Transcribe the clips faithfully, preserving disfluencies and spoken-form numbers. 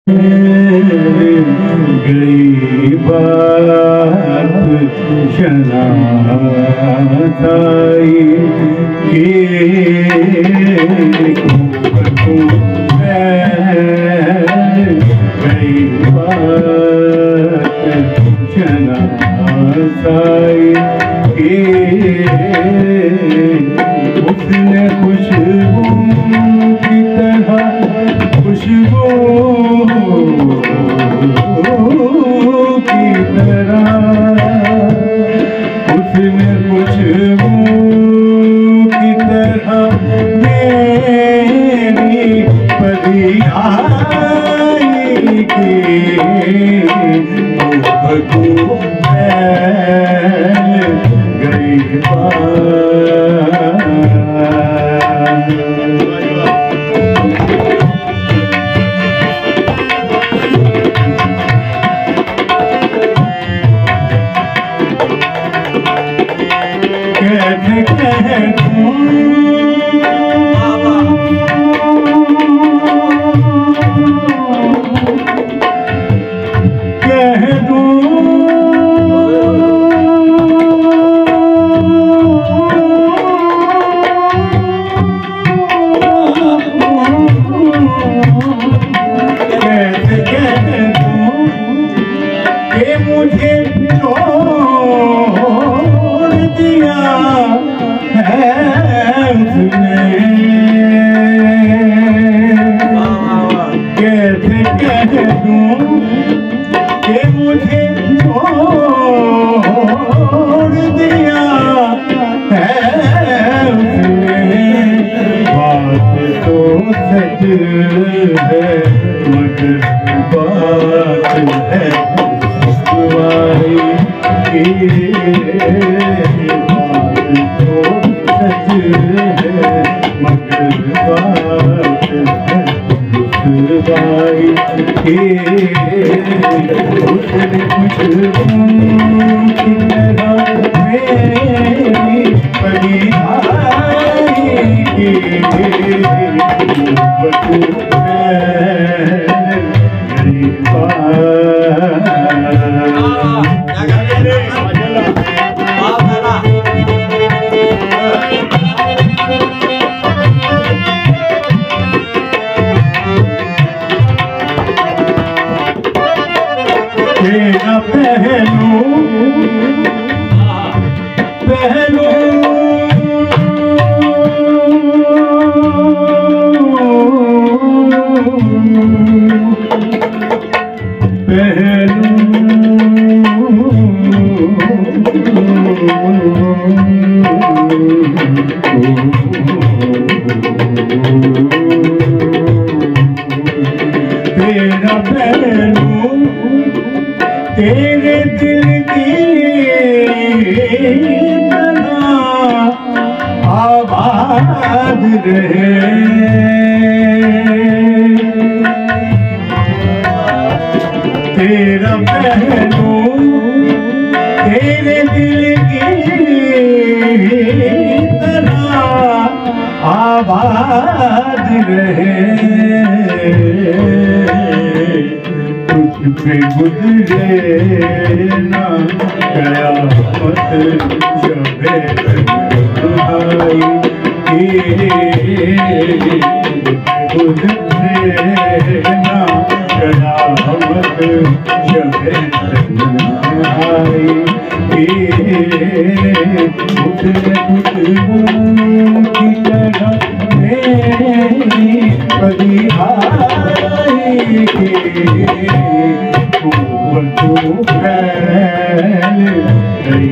गई बात शनाताई के गई बात शनाताई के उसने खुशबू की तरह खुशबू की तरह उसने खुशबू की तरह मेरी परियाई के बदू गई कैसे कह दूं कह दूं कैसे कह दूं कि मुझे छोड़ दिया है उसने कैसे कह दूं कि मुझे छोड़ दिया है उसने बात तो सच है मगर बात है तुम्हारी की बात तो सच है मगर बात है भाई के उसने खुशबू की तरह मेरी परियाई के बदू गई तेरा पहलू पहलू पहलू तेरा पहलू तेरे दिल की तरह आबाद रहे तेरा पहलू तेरे दिल की तरह आबाद रहे पे गुजरे ना कयामत शबे तन्हाई के गुजरे ना कयामत शबे तन्हाई के उसने खुशबू की तरह मेरी परियाई के बदू गई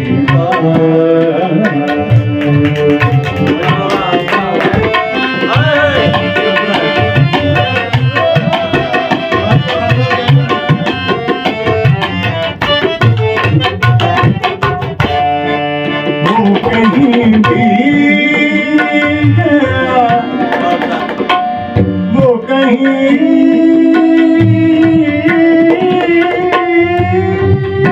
वो कहीं भी गया वो कहीं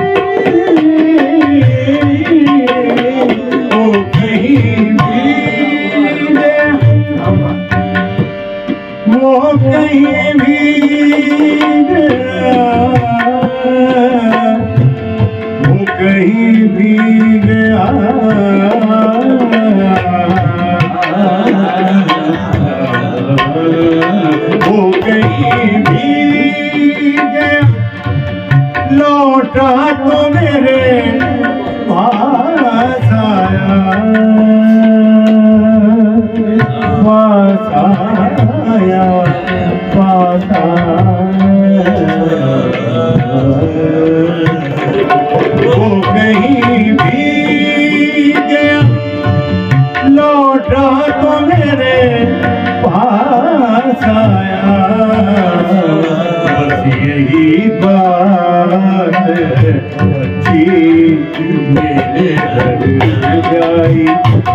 आई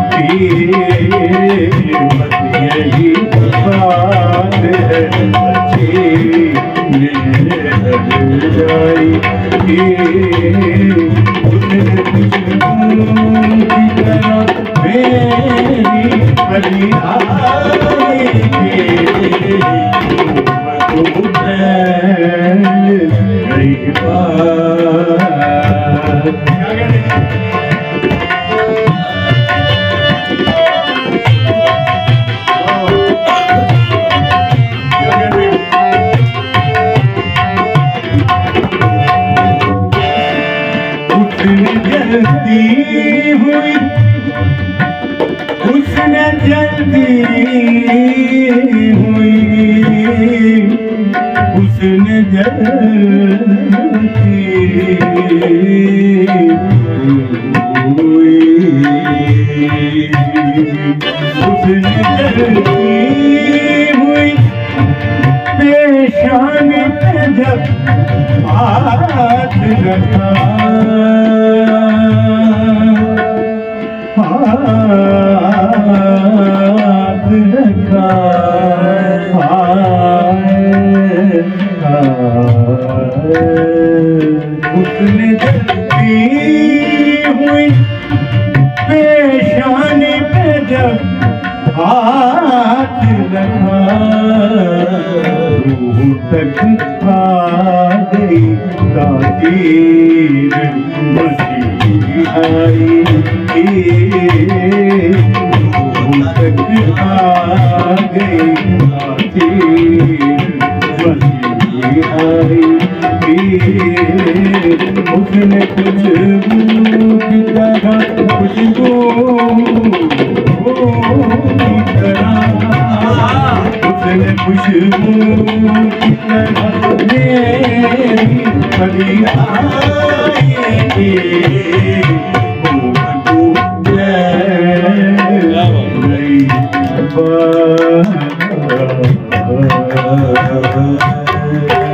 बस यही बात है अच्छी जाई उसने खुशबू की तरह मेरी बली आई गई बात। जल्दी हुई उसने जल्दी हुई उसने जल्दी हुई उसने जल्दी हुई पेशान पे जब हाथ रखा हाथ रखा उसने जल्दी हुई पेशान पे जब हाथ रखा रूह तक आ गई ताकीर मसीह आई रूह तक आ गई ताकीर मसीह आई उसने खुशबू की तरह खुशबू की तरह उसने खुशबू की तरह मेरी बली आई गई बात।